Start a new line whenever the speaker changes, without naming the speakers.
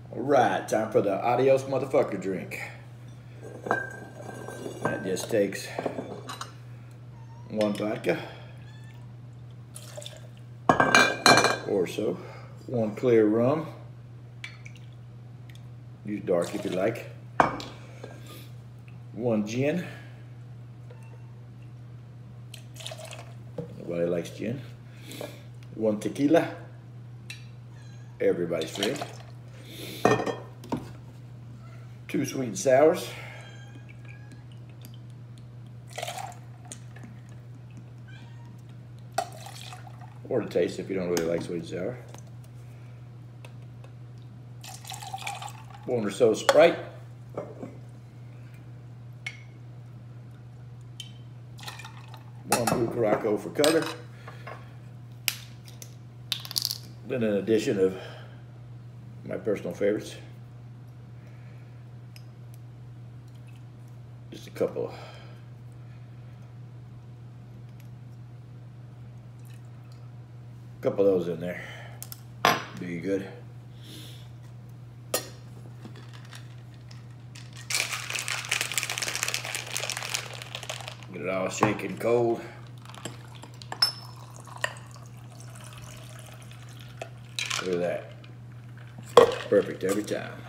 Alright, time for the Adios Motherfucker drink. That just takes 1 vodka or so, 1 clear rum, use dark if you like, 1 gin, nobody likes gin, 1 tequila, everybody's friend, 2 sweet and sours, or to taste if you don't really like sweet and sour, 1 or so Sprite, 1 Blue Caraco for color, then an addition of my personal favorites, just a couple of those in there. Do you good? Get it all shaken cold. Look at that. Perfect every time.